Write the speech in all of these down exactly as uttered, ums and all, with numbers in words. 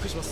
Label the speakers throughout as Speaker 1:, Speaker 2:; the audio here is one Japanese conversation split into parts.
Speaker 1: します。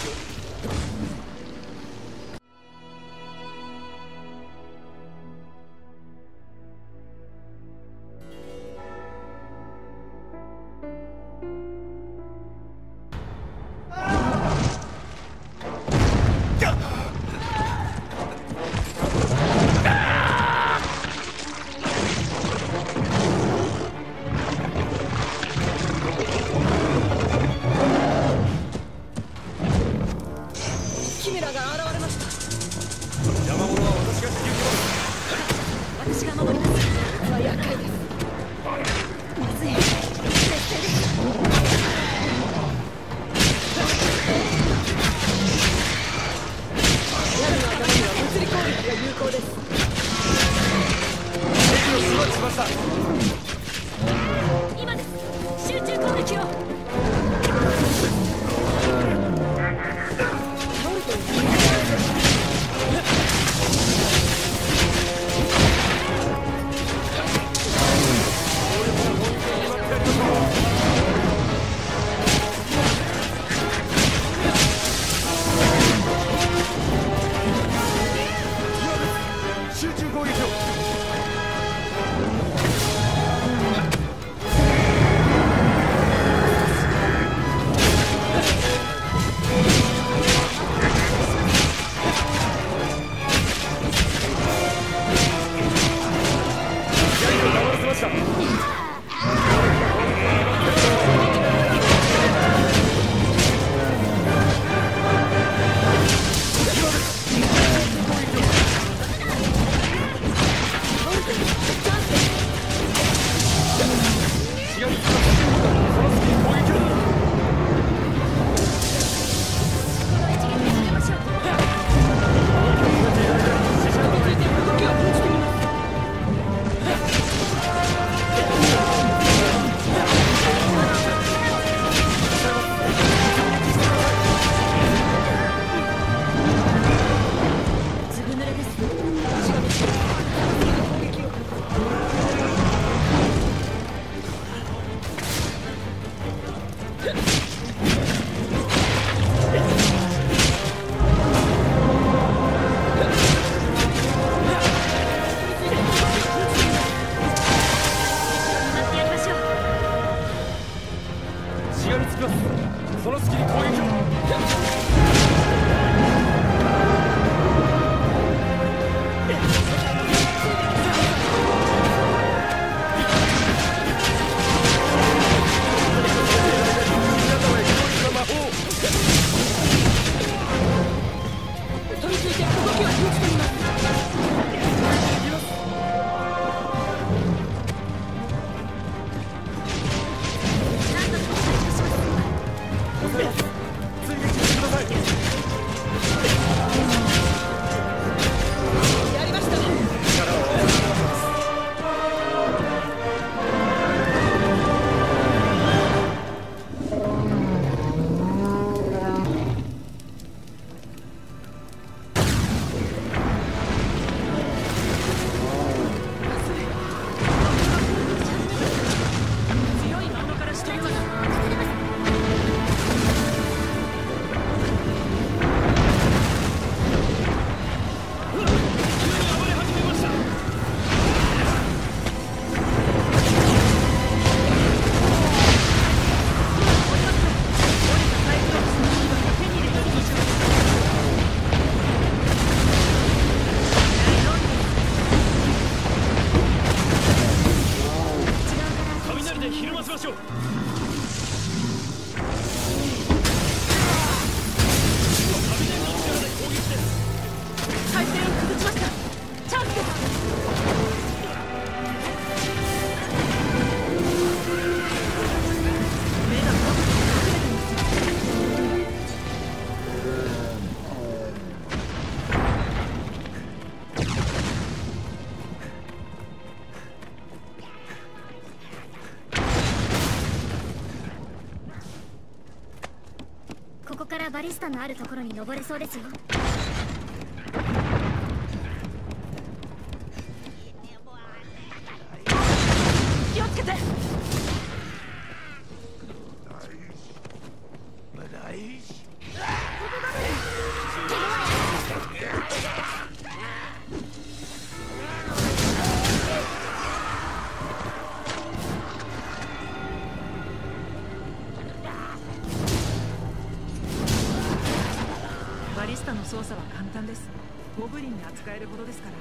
Speaker 2: バリスタのあるところに登れそうですよ。気をつけて。
Speaker 1: 操作は簡単です。ゴブリンに扱えるほどですから。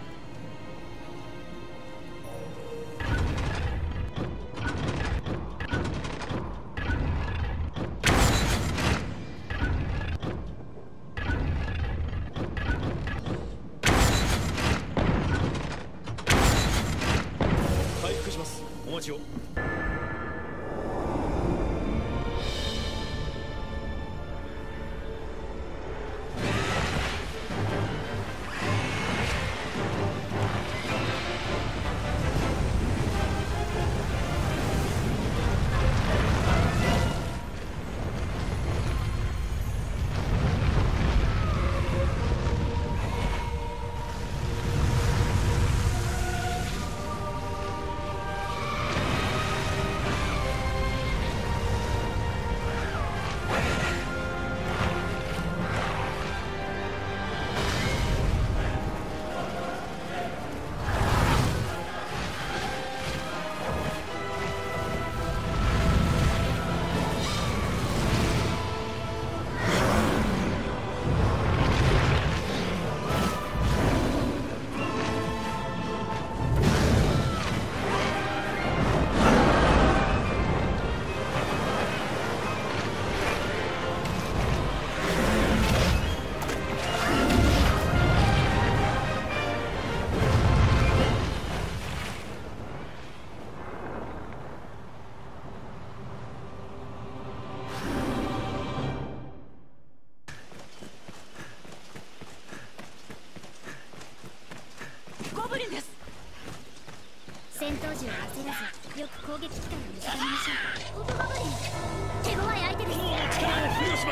Speaker 3: 回復します。お待ちを。
Speaker 2: 戦闘時は焦らず、よく攻撃機会を見つかりましょう。オブゴブリン、手強い相手です。
Speaker 3: 力を付与します。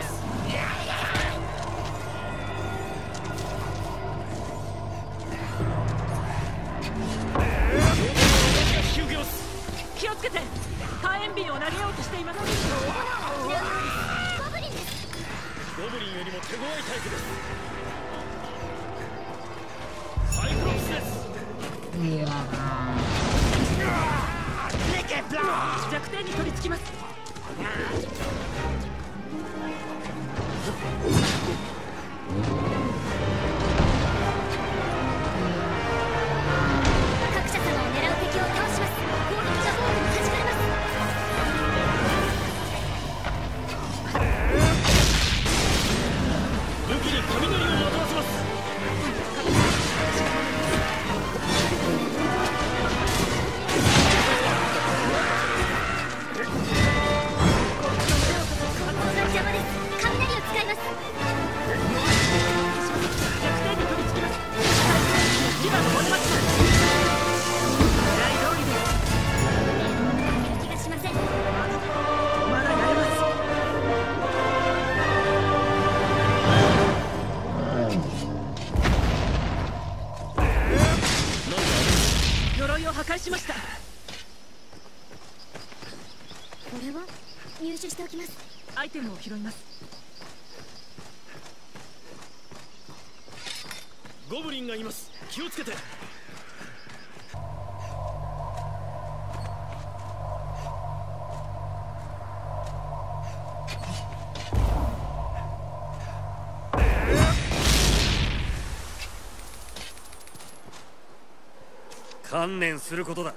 Speaker 3: 引き受けます。
Speaker 1: 気をつけて。火炎瓶を投げようとしています。
Speaker 2: ゴブリンです。
Speaker 3: ゴブリンよりも手強いタイプです。サイクロプスです。いや
Speaker 1: 弱点に取り付きます。
Speaker 2: 各社様を狙う敵を倒します。攻撃がボールに弾かれます。
Speaker 3: 武器に雷をまとわせます。
Speaker 1: 破壊しました。こ
Speaker 2: れは入手しておきます。
Speaker 1: アイテムを拾います。
Speaker 3: ゴブリンがいます。気をつけて。観念することだ。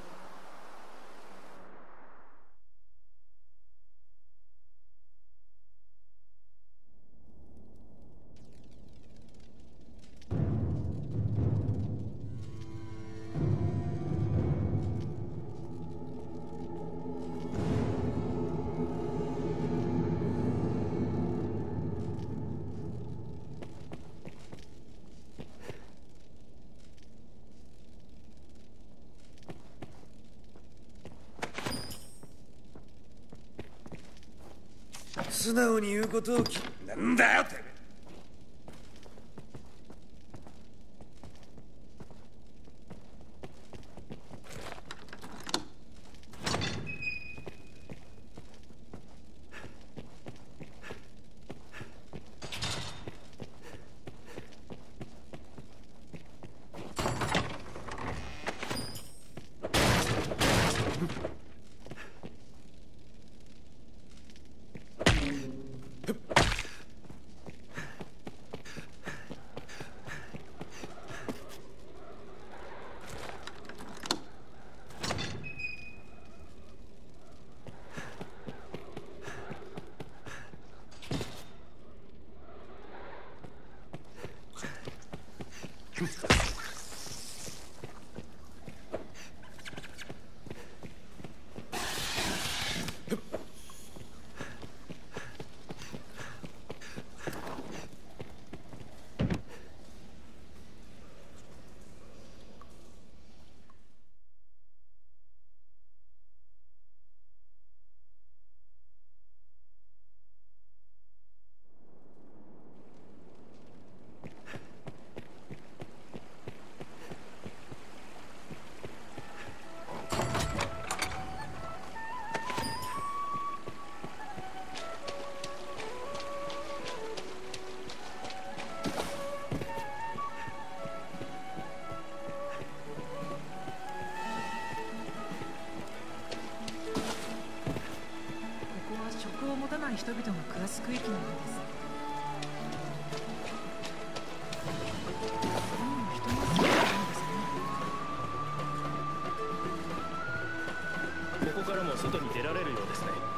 Speaker 3: 素直に言うことをき、なんだよって。
Speaker 1: 持たない人々が暮らす区域のようです。うん、人が住んでいるんですね。
Speaker 4: ここからも外に出られるようですね。